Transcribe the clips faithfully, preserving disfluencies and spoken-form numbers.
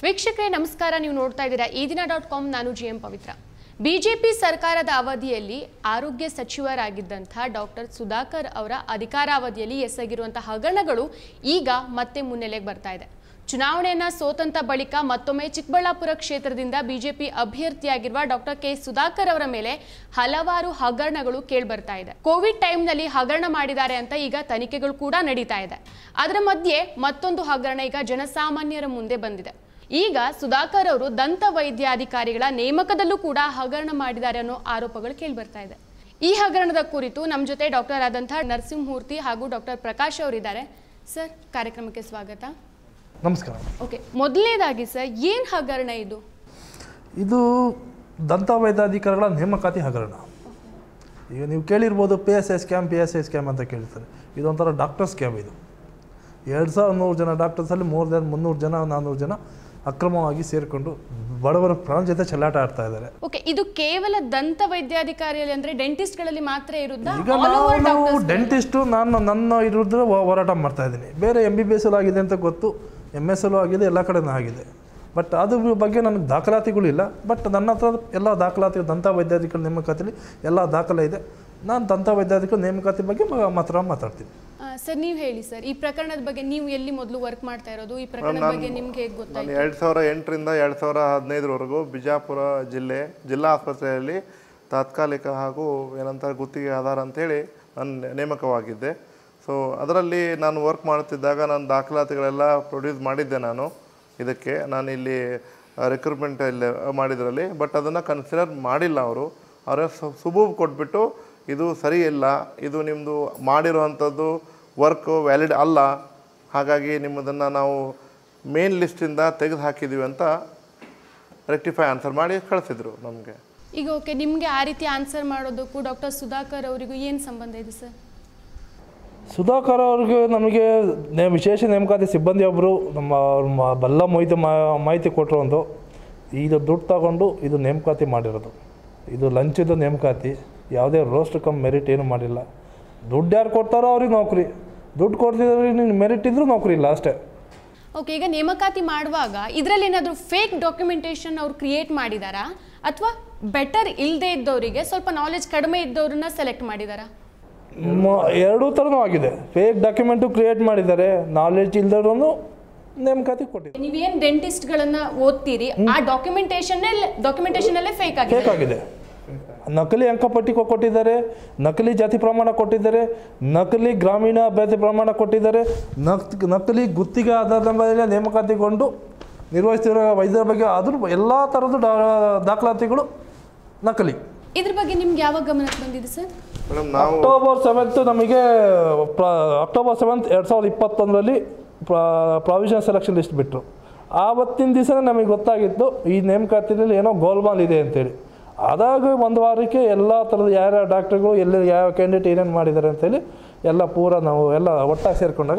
ವೀಕ್ಷಕರೇ ನಮಸ್ಕಾರ, ನೀವು ನೋಡ್ತಾ ಇದ್ದೀರಾ ಈ ದಿನ ಡಾಟ್ ಕಾಮ್. ನಾನು ಜಿ ಎಂ ಪವಿತ್ರ. ಬಿಜೆಪಿ ಸರ್ಕಾರದ ಅವಧಿಯಲ್ಲಿ ಆರೋಗ್ಯ ಸಚಿವರಾಗಿದ್ದಂಥ ಡಾಕ್ಟರ್ ಸುಧಾಕರ್ ಅವರ ಅಧಿಕಾರಾವಧಿಯಲ್ಲಿ ಎಸಗಿರುವಂತಹ ಹಗರಣಗಳು ಈಗ ಮತ್ತೆ ಮುನ್ನೆಲೆಗೆ ಬರ್ತಾ ಇದೆ. ಚುನಾವಣೆಯನ್ನ ಸೋತಂತ ಬಳಿಕ ಮತ್ತೊಮ್ಮೆ ಚಿಕ್ಕಬಳ್ಳಾಪುರ ಕ್ಷೇತ್ರದಿಂದ ಬಿಜೆಪಿ ಅಭ್ಯರ್ಥಿಯಾಗಿರುವ ಡಾಕ್ಟರ್ ಕೆ ಸುಧಾಕರ್ ಅವರ ಮೇಲೆ ಹಲವಾರು ಹಗರಣಗಳು ಕೇಳಿಬರ್ತಾ ಇದೆ. ಕೋವಿಡ್ ಟೈಮ್ನಲ್ಲಿ ಹಗರಣ ಮಾಡಿದ್ದಾರೆ ಅಂತ ಈಗ ತನಿಖೆಗಳು ಕೂಡ ನಡೀತಾ ಇದೆ. ಅದರ ಮಧ್ಯೆ ಮತ್ತೊಂದು ಹಗರಣ ಈಗ ಜನಸಾಮಾನ್ಯರ ಮುಂದೆ ಬಂದಿದೆ. ಈಗ ಸುಧಾಕರ್ ಅವರು ದಂತ ವೈದ್ಯಾಧಿಕಾರಿಗಳ ನೇಮಕದಲ್ಲೂ ಕೂಡ ಹಗರಣ ಮಾಡಿದ್ದಾರೆ ಅನ್ನೋ ಆರೋಪಗಳು ಕೇಳಿಬರ್ತಾ ಇದೆ. ಈ ಹಗರಣದ ಕುರಿತು ನಮ್ಮ ಜೊತೆ ಡಾಕ್ಟರ್ ಆದಂತಹ ನರಸಿಂಹಮೂರ್ತಿ ಹಾಗೂ ಡಾಕ್ಟರ್ ಪ್ರಕಾಶ್ ಅವರಿದ್ದಾರೆ. ಸರ್, ಕಾರ್ಯಕ್ರಮಕ್ಕೆ ಸ್ವಾಗತ. ನಮಸ್ಕಾರ. ಓಕೆ, ಮೊದಲನೇದಾಗಿ ಸರ್, ಏನು ಹಗರಣ ಇದು? ಇದು ದಂತ ವೈದ್ಯಾಧಿಕಾರಿಗಳ ನೇಮಕಾತಿ ಹಗರಣ. ಈಗ ನೀವು ಕೇಳಿರ್ಬೋದು P S I scam P S I scam ಅಂತ ಕೇಳ್ತಾರೆ. ಇದೊಂಥರ ಡಾಕ್ಟರ್ ಸ್ಕ್ಯಾಮ್. ಇದು ಎರಡು ಸಾವಿರದ ನೂರು ಜನ ಡಾಕ್ಟರ್ಸಲ್ಲಿ ಮೂರು ಜನ ಮುನ್ನೂರು ಜನ ನಾನ್ನೂರು ಜನ ಅಕ್ರಮವಾಗಿ ಸೇರಿಕೊಂಡು ಬಡವರ ಪ್ರಾಣ ಜೊತೆ ಚೆಲ್ಲಾಟ ಆಡ್ತಾ ಇದ್ದಾರೆ. ಓಕೆ, ಇದು ಕೇವಲ ದಂತ ವೈದ್ಯಾಧಿಕಾರಿಯಲ್ಲಿ ಅಂದ್ರೆ ಡೆಂಟಿಸ್ಟ್ಗಳಲ್ಲಿ ಮಾತ್ರ ಇರುತ್ತಾ? ಈಗ ನಾವು ಡೆಂಟಿಸ್ಟು ನಾನು ನನ್ನ ಇರೋದ್ರ ಹೋರಾಟ ಮಾಡ್ತಾ ಇದ್ದೀನಿ. ಬೇರೆ ಎಂ ಬಿ ಬಿ ಎಸ್ ಆಗಿದೆ ಅಂತ ಗೊತ್ತು, ಎಮ್ ಎಸ್ ಎಲ್ಲೂ ಆಗಿದೆ, ಎಲ್ಲ ಕಡೆನೂ ಆಗಿದೆ. ಬಟ್ ಅದ್ರ ಬಗ್ಗೆ ನನಗೆ ದಾಖಲಾತಿಗಳಿಲ್ಲ. ಬಟ್ ನನ್ನ ಹತ್ರ ಎಲ್ಲ ದಾಖಲಾತಿ ದಂತ ವೈದ್ಯಾಧಿಕಾರಿ ನೇಮಕಾತಿಲಿ ಎಲ್ಲ ದಾಖಲೆ ಇದೆ. ನಾನು ದಂತ ವೈದ್ಯಾಧಿಕಾರಿ ನೇಮಕಾತಿ ಬಗ್ಗೆ ಮಾತ್ರ ಮಾತಾಡ್ತೀನಿ. ಸರ್, ನೀವು ಹೇಳಿ ಸರ್, ಈ ಪ್ರಕರಣದ ಬಗ್ಗೆ ನೀವು ಎಲ್ಲಿ ಮೊದಲು ವರ್ಕ್ ಮಾಡ್ತಾ ಇರೋದು? ಈ ಪ್ರಕರಣದ ಬಗ್ಗೆ ನಿಮ್ಗೆ ಹೇಗೆ ಗೊತ್ತಾಯ್ತು? ಎರಡು ಸಾವಿರ ಎಂಟರಿಂದ ಎರಡು ಸಾವಿರ ಹದಿನೈದರವರೆಗೂ ಬಿಜಾಪುರ ಜಿಲ್ಲೆ ಜಿಲ್ಲಾ ಆಸ್ಪತ್ರೆಯಲ್ಲಿ ತಾತ್ಕಾಲಿಕ ಹಾಗೂ ಏನಂತಾರೆ ಗುತ್ತಿಗೆ ಆಧಾರ ಅಂಥೇಳಿ ನಾನು ನೇಮಕವಾಗಿದ್ದೆ. ಸೊ ಅದರಲ್ಲಿ ನಾನು ವರ್ಕ್ ಮಾಡ್ತಿದ್ದಾಗ ನಾನು ದಾಖಲಾತಿಗಳೆಲ್ಲ ಪ್ರೊಡ್ಯೂಸ್ ಮಾಡಿದ್ದೆ. ನಾನು ಇದಕ್ಕೆ ನಾನು ಇಲ್ಲಿ ರಿಕ್ರೂಟ್ಮೆಂಟ್ ಇಲ್ಲಿ ಮಾಡಿದ್ರಲ್ಲಿ ಬಟ್ ಅದನ್ನು ಕನ್ಸಿಡರ್ ಮಾಡಿಲ್ಲ. ಅವರು ಅವರ ಸುಬೂಬ್ ಕೊಟ್ಬಿಟ್ಟು ಇದು ಸರಿ ಇಲ್ಲ, ಇದು ನಿಮ್ಮದು ಮಾಡಿರುವಂಥದ್ದು ವರ್ಕು ವ್ಯಾಲಿಡ್ ಅಲ್ಲ, ಹಾಗಾಗಿ ನಿಮ್ಮದನ್ನು ನಾವು ಮೇನ್ ಲಿಸ್ಟಿಂದ ತೆಗೆದು ಹಾಕಿದ್ದೀವಿ ಅಂತ ರೆಕ್ಟಿಫೈ ಆನ್ಸರ್ ಮಾಡಿ ಕಳಿಸಿದ್ರು ನಮಗೆ. ಈಗ ಓಕೆ, ನಿಮಗೆ ಆ ರೀತಿ ಆನ್ಸರ್ ಮಾಡೋದಕ್ಕೂ ಡಾಕ್ಟರ್ ಸುಧಾಕರ್ ಅವರಿಗೂ ಏನು ಸಂಬಂಧ ಇದೆ ಸರ್? ಸುಧಾಕರ್ ಅವ್ರಿಗೆ ನಮಗೆ ನೇ ವಿಶೇಷ ನೇಮಕಾತಿ ಸಿಬ್ಬಂದಿಯೊಬ್ಬರು ನಮ್ಮ ಬಲ್ಲ ಮಾಹಿತಿ ಮಾಹಿತಿ ಕೊಟ್ಟರು. ಒಂದು ಇದು ದುಡ್ಡು ತಗೊಂಡು ಇದು ನೇಮಕಾತಿ ಮಾಡಿರೋದು. ಇದು ಲಂಚದ ನೇಮಕಾತಿ, ಯಾವುದೇ ರೋಸ್ಟ್ ಕಮ್ ಮೆರಿಟ್ ಏನು ಮಾಡಿಲ್ಲ. ದುಡ್ಡು ಯಾರು ಕೊಡ್ತಾರೋ ಅವ್ರಿಗೆ ನೌಕರಿ, ದುಡ್ಡು ಕೊಡ್ತಿದ್ರೆ ನೀನು ಮೆರಿಟ್ ಇದ್ರೂ ನೌಕರಿ ಇಲ್ಲ ಅಷ್ಟೇ. ಓಕೆ, ಈಗ ನೇಮಕಾತಿ ಮಾಡುವಾಗ ಇದರಲ್ಲಿ ಏನಾದರೂ ಫೇಕ್ ಡಾಕ್ಯುಮೆಂಟೇಶನ್ ಅವ್ರು ಕ್ರಿಯೇಟ್ ಮಾಡಿದಾರಾ ಅಥವಾ ಬೆಟರ್ ಇಲ್ಲದೆ ಇದ್ದವರಿಗೆ ಸ್ವಲ್ಪ ನಾಲೆಜ್ ಕಡಿಮೆ ಇದ್ದವ್ರನ್ನ ಸೆಲೆಕ್ಟ್ ಮಾಡಿದಾರಾ? ಎರಡೂ ಥರನೂ ಆಗಿದೆ. ಫೇಕ್ ಡಾಕ್ಯುಮೆಂಟು ಕ್ರಿಯೇಟ್ ಮಾಡಿದ್ದಾರೆ, ನಾಲೆಜ್ ಇಲ್ದವ್ರನ್ನು ನೇಮಕಾತಿ ಕೊಟ್ಟಿದ್ದಾರೆ. ನೀವೇನು ಡೆಂಟಿಸ್ಟ್ಗಳನ್ನು ಓದ್ತೀರಿ, ಆ ಡಾಕ್ಯುಮೆಂಟೇಶನ್ ಡಾಕ್ಯುಮೆಂಟೇಶನ್ ಅಲ್ಲೇ ಫೇಕ್ ಆಗಿದೆ. ಫೇಕ್ ಆಗಿದೆ. ನಕಲಿ ಅಂಕಪಟ್ಟಿ ಕೊಟ್ಟಿದ್ದಾರೆ, ನಕಲಿ ಜಾತಿ ಪ್ರಮಾಣ ಕೊಟ್ಟಿದ್ದಾರೆ, ನಕಲಿ ಗ್ರಾಮೀಣ ಅಭ್ಯರ್ಥಿ ಪ್ರಮಾಣ ಕೊಟ್ಟಿದ್ದಾರೆ, ನಕ್ ನಕಲಿ ಗುತ್ತಿಗೆ ಆಧಾರದ ಮೇಲೆ ನೇಮಕಾತಿಗೊಂಡು ನಿರ್ವಹಿಸ್ತಿರೋ ವೈದ್ಯರ ಬಗ್ಗೆ ಅದ್ರ ಎಲ್ಲ ಥರದ ದಾಖಲಾತಿಗಳು ನಕಲಿ. ಇದ್ರ ಬಗ್ಗೆ ನಿಮ್ಗೆ ಯಾವಾಗ ಗಮನಕ್ಕೆ ಬಂದಿದೆ ಸರ್? ಮೇಡಮ್, ನಾವು ಅಕ್ಟೋಬರ್ ಸೆವೆಂತ್ ನಮಗೆ ಅಕ್ಟೋಬರ್ ಸೆವೆಂತ್ ಎರಡು ಸಾವಿರದ ಇಪ್ಪತ್ತೊಂದರಲ್ಲಿ ಪ್ರಾವಿಷನ್ ಸೆಲೆಕ್ಷನ್ ಲಿಸ್ಟ್ ಬಿಟ್ಟರು. ಆವತ್ತಿನ ದಿವಸನೇ ನಮಗೆ ಗೊತ್ತಾಗಿತ್ತು ಈ ನೇಮಕಾತಿಯಲ್ಲಿ ಏನೋ ಗೋಲ್ಮಾಲ್ ಇದೆ ಅಂತೇಳಿ. ಅದಾಗ ಒಂದು ವಾರಕ್ಕೆ ಎಲ್ಲ ಥರದ ಯಾರ್ಯಾವ ಡಾಕ್ಟ್ರುಗಳು ಎಲ್ಲ ಯಾವ ಕ್ಯಾಂಡಿಡೇಟ್ ಏನೇನು ಮಾಡಿದ್ದಾರೆ ಅಂತೇಳಿ ಎಲ್ಲ ಪೂರ ನಾವು ಎಲ್ಲ ಒಟ್ಟಾಗಿ ಸೇರಿಕೊಂಡಾಗ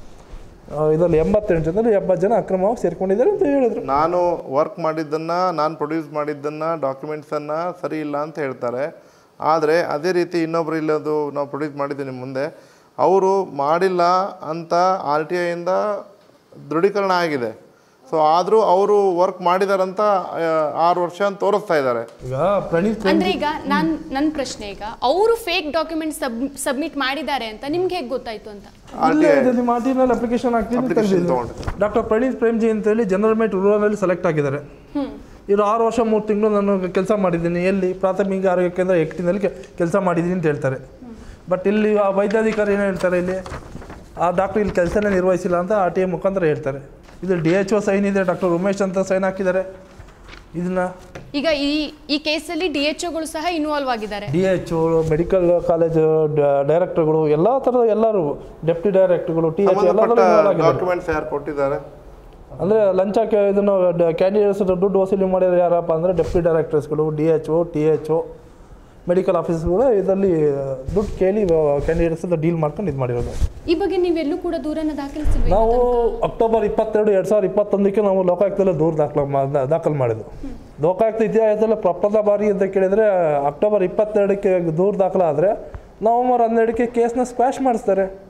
ಇದರಲ್ಲಿ ಎಂಬತ್ತೆಂಟು ಜನರಲ್ಲಿ ಎಪ್ಪತ್ತು ಜನ ಅಕ್ರಮವಾಗಿ ಸೇರ್ಕೊಂಡಿದ್ದಾರೆ ಅಂತ ಹೇಳಿದರು. ನಾನು ವರ್ಕ್ ಮಾಡಿದ್ದನ್ನು ನಾನು ಪ್ರೊಡ್ಯೂಸ್ ಮಾಡಿದ್ದನ್ನು ಡಾಕ್ಯುಮೆಂಟ್ಸನ್ನು ಸರಿ ಇಲ್ಲ ಅಂತ ಹೇಳ್ತಾರೆ. ಆದರೆ ಅದೇ ರೀತಿ ಇನ್ನೊಬ್ರು ಇಲ್ಲದು ನಾವು ಪ್ರೊಡ್ಯೂಸ್ ಮಾಡಿದ್ದೀನಿ ಮುಂದೆ, ಅವರು ಮಾಡಿಲ್ಲ ಅಂತ ಆರ್ ಟಿ ಐಯಿಂದ ದೃಢೀಕರಣ ಆಗಿದೆ. ಸೊ ಆದರೂ ಅವರು ವರ್ಕ್ ಮಾಡಿದಾರಂತ ಆರು ವರ್ಷ ಅಂತ ತೋರಿಸ್ತಾ ಇದ್ದಾರೆ. ಈಗ ಪ್ರಣೀತ್ ಅಂದ್ರೆ ಈಗ ನಾನು ನನ್ನ ಪ್ರಶ್ನೆ, ಈಗ ಅವರು ಫೇಕ್ ಡಾಕ್ಯುಮೆಂಟ್ ಸಬ್ಮಿಟ್ ಮಾಡಿದ್ದಾರೆ ಅಂತ ನಿಮ್ಗೆ ಹೇಗೆ ಗೊತ್ತಾಯ್ತು ಅಂತ? ಮಾರ್ಟಿನಲ್ಲಿ ಅಪ್ಲಿಕೇಶನ್ ಹಾಕ್ತೀನಿ. ಡಾಕ್ಟರ್ ಪ್ರಣೀತ್ ಪ್ರೇಮ್ಜಿ ಅಂತೇಳಿ ಜನರಲ್ ಮೇಟ್ ರೂರಲ್ನಲ್ಲಿ ಸೆಲೆಕ್ಟ್ ಆಗಿದ್ದಾರೆ. ಇವರು ಆರು ವರ್ಷ ಮೂರು ತಿಂಗಳು ನಾನು ಕೆಲಸ ಮಾಡಿದ್ದೀನಿ. ಎಲ್ಲಿ ಪ್ರಾಥಮಿಕ ಆರೋಗ್ಯ ಕೇಂದ್ರ ಎಕ್ಟಿನಲ್ಲಿ ಕೆಲಸ ಮಾಡಿದ್ದೀನಿ ಅಂತ ಹೇಳ್ತಾರೆ. ಬಟ್ ಇಲ್ಲಿ ಆ ವೈದ್ಯಾಧಿಕಾರಿ ಏನು ಹೇಳ್ತಾರೆ, ಇಲ್ಲಿ ಆ ಡಾಕ್ಟರ್ ಇಲ್ಲಿ ಕೆಲಸನೇ ನಿರ್ವಹಿಸಿಲ್ಲ ಅಂತ ಆರ್ ಟಿ ಐ ಮುಖಾಂತರ ಹೇಳ್ತಾರೆ. ಇದು ಡಿ ಎಚ್ ಒ ಸೈನ್ ಇದೆ, ಡಾಕ್ಟರ್ ಉಮೇಶ್ ಅಂತ ಸೈನ್ ಹಾಕಿದ್ದಾರೆ. ಇದನ್ನ ಈಗ ಈ ಈ ಕೇಸಲ್ಲಿ ಡಿ ಎಚ್ ಒಗಳು ಸಹ ಇನ್ವಾಲ್ವ್ ಆಗಿದ್ದಾರೆ. D H O, medical college ಡೈರೆಕ್ಟರ್ಗಳು, ಎಲ್ಲ ಥರದ ಎಲ್ಲರೂ, ಡೆಪ್ಟಿ ಡೈರೆಕ್ಟರ್ಗಳು, ಟಿ ಎಚ್ ಡಾಕ್ಯುಮೆಂಟ್ಸ್ ಯಾರು ಕೊಟ್ಟಿದ್ದಾರೆ ಅಂದರೆ ಲಂಚಕ್ಕೆ ಇದನ್ನು ಕ್ಯಾಂಡಿಡೇಟ್ಸ್ ದುಡ್ಡು ವಸೂಲಿ ಮಾಡಿದ್ರೆ ಯಾರಪ್ಪ ಅಂದರೆ ಡೆಪ್ಟಿ ಡೈರೆಕ್ಟರ್ಸ್ಗಳು, D H O, T H O, medical ಆಫೀಸ್ಗಳು ಇದರಲ್ಲಿ ದುಡ್ಡು ಕೇಳಿ ಕ್ಯಾಂಡಿಡೇಟ್ಸ್ ಡೀಲ್ ಮಾಡ್ಕೊಂಡು ಇದು ಮಾಡಿರೋದು. ಈ ಬಗ್ಗೆ ನೀವೆಲ್ಲೂ ಕೂಡ ದೂರನ್ನು ದಾಖಲಿಸಿಲ್ಲ? ನಾವು ಅಕ್ಟೋಬರ್ ಇಪ್ಪತ್ತೆರಡು ಎರಡು ಸಾವಿರದ ಇಪ್ಪತ್ತೊಂದಕ್ಕೆ ನಾವು ಲೋಕಾಯುಕ್ತದಲ್ಲೇ ದೂರು ದಾಖಲ ದಾಖಲು ಮಾಡಿದ್ವು. ಲೋಕಾಯುಕ್ತ ಇತಿಹಾಸದಲ್ಲಿ ಪ್ರಪ್ರಥಮ ಬಾರಿ ಅಂತ ಕೇಳಿದರೆ ಅಕ್ಟೋಬರ್ ಇಪ್ಪತ್ತೆರಡಕ್ಕೆ ದೂರು ದಾಖಲಾದರೆ ನವಂಬರ್ ಹನ್ನೆರಡಕ್ಕೆ ಕೇಸ್ನ ಸ್ಕ್ವಾಶ್ ಮಾಡಿಸ್ತಾರೆ.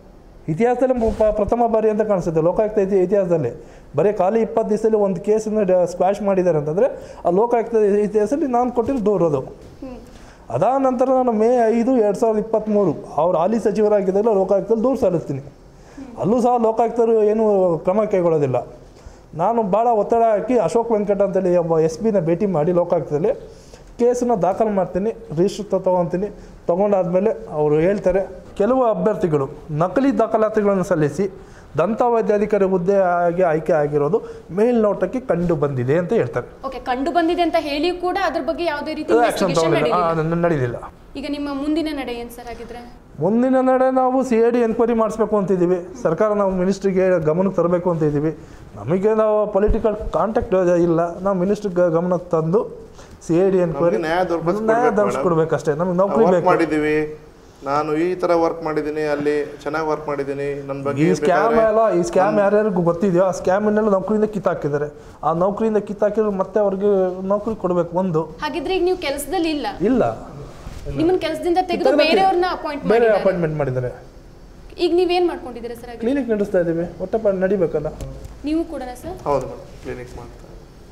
ಇತಿಹಾಸದಲ್ಲಿ ಪ- ಪ್ರಥಮ ಬಾರಿ ಅಂತ ಕಾಣಿಸುತ್ತೆ ಲೋಕಾಯುಕ್ತ ಇತಿ ಇತಿಹಾಸದಲ್ಲಿ ಬರೀ ಖಾಲಿ ಇಪ್ಪತ್ತು ದಿವಸದಲ್ಲಿ ಒಂದು ಕೇಸನ್ನು ಡ ಸ್ಕ್ವಾಶ್ ಮಾಡಿದ್ದಾರೆ ಅಂತಂದರೆ ಆ ಲೋಕಾಯುಕ್ತ ಇತಿಹಾಸದಲ್ಲಿ ನಾನು ಕೊಟ್ಟಿರೋ ದೂರದು. ಅದಾದ ನಂತರ ನಾನು ಮೇ ಐದು ಎರಡು ಸಾವಿರದ ಇಪ್ಪತ್ತ್ಮೂರು ಅವ್ರು ಹಾಲಿ ಸಚಿವರಾಗಿದ್ದಾಗ ಲೋಕಾಯುಕ್ತದಲ್ಲಿ ದೂರು ಸಲ್ಲಿಸ್ತೀನಿ. ಅಲ್ಲೂ ಸಹ ಲೋಕಾಯುಕ್ತರು ಏನೂ ಕ್ರಮ ಕೈಗೊಳ್ಳೋದಿಲ್ಲ. ನಾನು ಭಾಳ ಒತ್ತಡ ಹಾಕಿ ಅಶೋಕ್ ವೆಂಕಟ್ ಅಂತೇಳಿ ಒಬ್ಬ ಎಸ್ ಬಿನ ಭೇಟಿ ಮಾಡಿ ಲೋಕಾಯುಕ್ತದಲ್ಲಿ ಕೇಸನ್ನು ದಾಖಲು ಮಾಡ್ತೀನಿ, ರಿಜಿಸ್ಟರ್ ತೊಗೊತೀನಿ. ತೊಗೊಂಡಾದ್ಮೇಲೆ ಅವರು ಹೇಳ್ತಾರೆ ಕೆಲವು ಅಭ್ಯರ್ಥಿಗಳು ನಕಲಿ ದಾಖಲಾತಿಗಳನ್ನು ಸಲ್ಲಿಸಿ ದಂತ ವೈದ್ಯಾಧಿಕಾರಿ ಹುದ್ದೆ ಆಗಿ ಆಯ್ಕೆ ಆಗಿರೋದು ಮೇಲ್ನೋಟಕ್ಕೆ ಕಂಡು ಬಂದಿದೆ ಅಂತ ಹೇಳ್ತಾರೆ. ಓಕೆ, ಕಂಡು ಬಂದಿದೆ ಅಂತ ಹೇಳಿ ಕೂಡ ಅದ್ರ ಬಗ್ಗೆ ಯಾವುದೇ ರೀತಿ ಆಕ್ಷನ್ ತಗೊಳ್ಳಿಲ್ಲ, ನಡೆದಿಲ್ಲ. ಈಗ ನಿಮ್ಮ ಮುಂದಿನ ನಡೆ ಏನು ಸರ್ ಆಗಿದ್ರೆ? ಮುಂದಿನ ನಡೆ ನಾವು ಸಿ ಐ ಡಿ ಎನ್ಕ್ವೈರಿ ಮಾಡಿಸ್ಬೇಕು ಅಂತಿದ್ದೀವಿ. ಸರ್ಕಾರ ನಾವು ಮಿನಿಸ್ಟ್ರಿಗೆ ಗಮನಕ್ಕೆ ತರಬೇಕು ಅಂತಿದ್ದೀವಿ. ನಮಗೆ ನಾವು ಪೊಲಿಟಿಕಲ್ ಕಾಂಟ್ಯಾಕ್ಟ್ ಇಲ್ಲ. ನಾವು ಮಿನಿಸ್ಟ್ರಿಗೆ ಗಮನಕ್ಕೆ ತಂದು ಸಿ ಐ ಡಿ ಎನ್ಕ್ವೈರಿ ನ್ಯಾಯ ದೊರಕಿಸ್ಕೊಡ್ಬೇಕಷ್ಟೇ. ನಮಗೆ ನೌಕರಿ ಬೇಕು. ಮಾಡಿದ್ದೀವಿ, ನಾನು ಈ ಥರ ವರ್ಕ್ ಮಾಡಿದ್ದೀನಿ, ಅಲ್ಲಿ ಚೆನ್ನಾಗಿ ವರ್ಕ್ ಮಾಡಿದ್ದೀನಿ, ನನ್ನ ಬಗ್ಗೆ ಈ ಸ್ಕ್ಯಾಮ್ ಎಲ್ಲ ಈ ಸ್ಕ್ಯಾಮ್ ಯಾರ್ಯಾರಿಗೂ ಗೊತ್ತಿದೆಯೋ ಆ ಸ್ಕ್ಯಾಮಿನೆಲ್ಲ ನೌಕರಿಯಿಂದ ಕಿತ್ತಾಕಿದ್ದಾರೆ. ಆ ನೌಕರಿಯಿಂದ ಕಿತ್ತಾಕಿದ್ರೆ ಮತ್ತೆ ಅವ್ರಿಗೆ ನೌಕರಿ ಕೊಡಬೇಕು. ಒಂದು ಹಾಗಿದ್ರೆ ಈಗ ನೀವು ಕೆಲಸದಲ್ಲಿ ಇಲ್ಲ ಇಲ್ಲ ನಿಮ್ಮನ್ನ ಕೆಲಸದಿಂದ ತೆಗೆದು ಬೇರೆಯವ್ರನ್ನ ಅಪಾಯಿಂಟ್ ಬೇರೆ ಅಪಾಯಿಂಟ್ಮೆಂಟ್ ಮಾಡಿದ್ದಾರೆ. ಈಗ ನೀವೇನ್ ಮಾಡ್ಕೊಂಡಿದ್ದೀರಾ ಸರ್? ಕ್ಲಿನಿಕ್ ನಡೆಸ್ತಾ ಇದ್ದೀವಿ, ಒಟ್ಟಪ್ಪ ನಡಿಬೇಕಲ್ಲ. ನೀವು ಕೂಡ ಸರ್? ಹೌದು ಮೇಡಮ್, ಕ್ಲಿನಿಕ್ ಮಾಡ್ತಾ.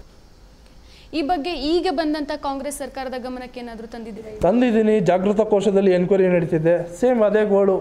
ಈ ಬಗ್ಗೆ ಈಗ ಬಂದಂತ ಕಾಂಗ್ರೆಸ್ ಸರ್ಕಾರದ ಗಮನಕ್ಕೆ ಏನಾದರೂ ತಂದಿದ್ದೀರಾ? ತಂದಿದ್ದೀನಿ. ಜಾಗೃತ ಕೋಶದಲ್ಲಿ ಎನ್ಕ್ವೈರಿ ನಡೀತಿದೆ. ಸೇಮ್ ಅದೇ ಗೋಳು.